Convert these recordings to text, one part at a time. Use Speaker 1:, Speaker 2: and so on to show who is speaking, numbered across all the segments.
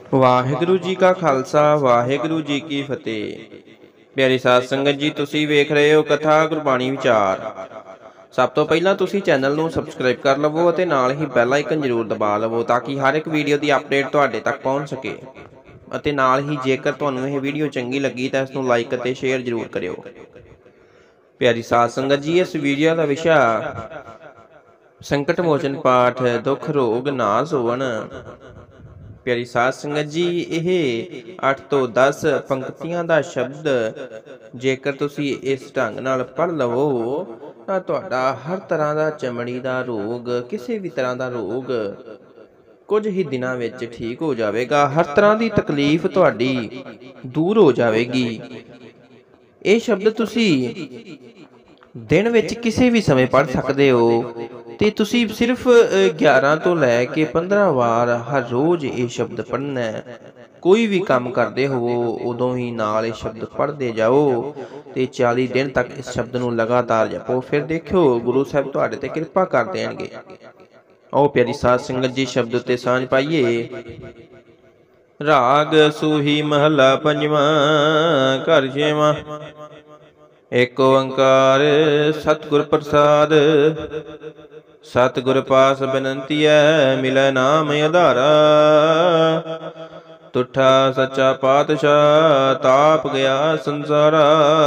Speaker 1: ਵਾਹਿਗੁਰੂ ਜੀ ਕਾ ਖਾਲਸਾ ਵਾਹਿਗੁਰੂ ਜੀ ਕੀ ਫਤਿਹ। ਪਿਆਰੀ ਸਾਧ ਸੰਗਤ ਜੀ, ਤੁਸੀਂ ਵੇਖ ਰਹੇ ਹੋ ਕਥਾ ਗੁਰਬਾਣੀ ਵਿਚਾਰ। ਸਭ ਤੋਂ ਪਹਿਲਾਂ ਤੁਸੀਂ ਚੈਨਲ ਨੂੰ ਸਬਸਕ੍ਰਾਈਬ ਕਰ ਲਵੋ ਅਤੇ ਨਾਲ ਹੀ ਬੈਲ ਆਈਕਨ ਜ਼ਰੂਰ ਦਬਾ ਲਵੋ ਤਾਂ ਕਿ ਹਰ ਇੱਕ ਵੀਡੀਓ ਦੀ ਅਪਡੇਟ ਤੁਹਾਡੇ ਤੱਕ ਪਹੁੰਚ ਸਕੇ। ਅਤੇ ਨਾਲ ਹੀ ਜੇਕਰ ਤੁਹਾਨੂੰ ਇਹ ਵੀਡੀਓ ਚੰਗੀ ਲੱਗੀ ਤਾਂ ਇਸ ਨੂੰ ਲਾਈਕ ਅਤੇ ਸ਼ੇਅਰ ਜ਼ਰੂਰ ਕਰਿਓ। ਪਿਆਰੀ ਸਾਧ ਸੰਗਤ ਜੀ, ਇਸ ਵੀਡੀਓ ਦਾ ਵਿਸ਼ਾ ਸੰਕਟ ਮੋਚਨ ਪਾਠ ਦੁੱਖ ਰੋਗ ਨਾਸ ਹੋਵਨ। ਪਿਆਰੀ ਸਾਧ ਸੰਗਤ ਜੀ, ਇਹ 8 ਤੋਂ 10 ਪੰਕਤੀਆਂ ਦਾ ਸ਼ਬਦ ਜੇਕਰ ਤੁਸੀਂ ਇਸ ਢੰਗ ਨਾਲ ਪੜ੍ਹ ਲਵੋ ਤਾਂ ਤੁਹਾਡਾ ਹਰ ਤਰ੍ਹਾਂ ਦਾ ਚਮੜੀ ਦਾ ਰੋਗ, ਕਿਸੇ ਵੀ ਤਰ੍ਹਾਂ ਦਾ ਰੋਗ ਕੁਝ ਹੀ ਦਿਨਾਂ ਵਿੱਚ ਠੀਕ ਹੋ ਜਾਵੇਗਾ। ਹਰ ਤਰ੍ਹਾਂ ਦੀ ਤਕਲੀਫ ਤੁਹਾਡੀ ਦੂਰ ਹੋ ਜਾਵੇਗੀ। ਇਹ ਸ਼ਬਦ ਤੁਸੀਂ ਦਿਨ ਵਿੱਚ ਕਿਸੇ ਵੀ ਸਮੇਂ ਪੜ੍ਹ ਸਕਦੇ ਹੋ ਤੇ ਤੁਸੀਂ ਸਿਰਫ 11 ਤੋਂ ਲੈ ਕੇ 15 ਵਾਰ ਹਰ ਰੋਜ਼ ਇਹ ਸ਼ਬਦ ਪੜ੍ਹਨਾ ਹੈ। ਕੋਈ ਵੀ ਕੰਮ ਕਰਦੇ ਹੋਵੋ ਉਦੋਂ ਹੀ ਨਾਲ ਇਹ ਸ਼ਬਦ ਪੜ੍ਹਦੇ ਜਾਓ ਤੇ 40 ਦਿਨ ਤੱਕ ਇਸ ਸ਼ਬਦ ਨੂੰ ਲਗਾਤਾਰ ਜਪੋ। ਫਿਰ ਦੇਖਿਓ ਗੁਰੂ ਸਾਹਿਬ ਤੁਹਾਡੇ ਤੇ ਕਿਰਪਾ ਕਰ ਦੇਣਗੇ। ਆਓ ਪਿਆਰੀ ਸਾਧ ਸੰਗਤ ਜੀ, ਸ਼ਬਦ ਉੱਤੇ ਸਾਂਝ ਪਾਈਏ। ਰਾਗ ਸੂਹੀ ਮਹਲਾ ਪੰਜਵਾਂ, ਘਰ ਛੇਵਾਂ। ਏਕ ਓੰਕਾਰ ਸਤਿਗੁਰ ਪ੍ਰਸਾਦ, ਸਤਿਗੁਰ ਪਾਸ ਬੇਨੰਤੀਐ ਮਿਲੈ ਨਾਮ ਆਧਾਰਾ। ਤੁਠਾ ਸੱਚਾ ਪਾਤਸ਼ਾਹ ਤਾਪ ਗਿਆ ਸੰਸਾਰਾ।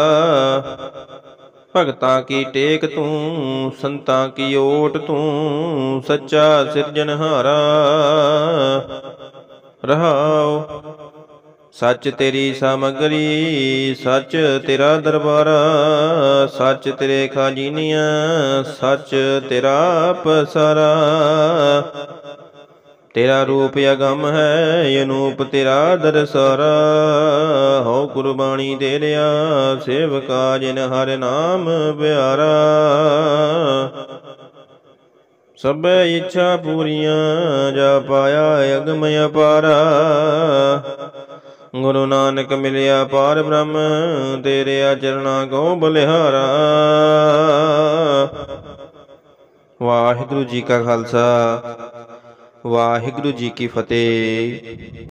Speaker 1: ਭਗਤਾਂ ਕੀ ਟੇਕ ਤੂੰ, ਸੰਤਾਂ ਕੀ ਓਟ ਤੂੰ, ਸੱਚਾ ਸਿਰਜਨਹਾਰਾ। ਰਹਾਉ ਸੱਚ ਤੇਰੀ ਸਾਮਗਰੀ, ਸੱਚ ਤੇਰਾ ਦਰਬਾਰਾ। ਸੱਚ ਤੇਰੇ ਖਾਜੀਨੀਆਂ, ਸੱਚ ਤੇਰਾ ਪਸਾਰਾ। ਤੇਰਾ ਰੂਪ ਅਗੰਮ ਹੈ, ਅਨੂਪ ਤੇਰਾ ਦਰਸਾਰਾ। ਹੋ ਕੁਰਬਾਨੀ ਦੇ ਲਿਆ ਸੇਵਕਾ, ਜਿਨ ਹਰਿ ਨਾਮ ਪਿਆਰਾ। ਸਭੈ ਇੱਛਾ ਪੂਰੀਆਂ, ਜਾ ਪਾਇਆ ਅਗਮ ਅਪਾਰਾ। ਗੁਰੂ ਨਾਨਕ ਮਿਲਿਆ ਪਾਰ ਬ੍ਰਹਮ, ਤੇਰੇ ਚਰਨਾਂ ਕੋ ਬਲਿਹਾਰਾ। ਵਾਹਿਗੁਰੂ ਜੀ ਕਾ ਖਾਲਸਾ ਵਾਹਿਗੁਰੂ ਜੀ ਕੀ ਫਤਿਹ।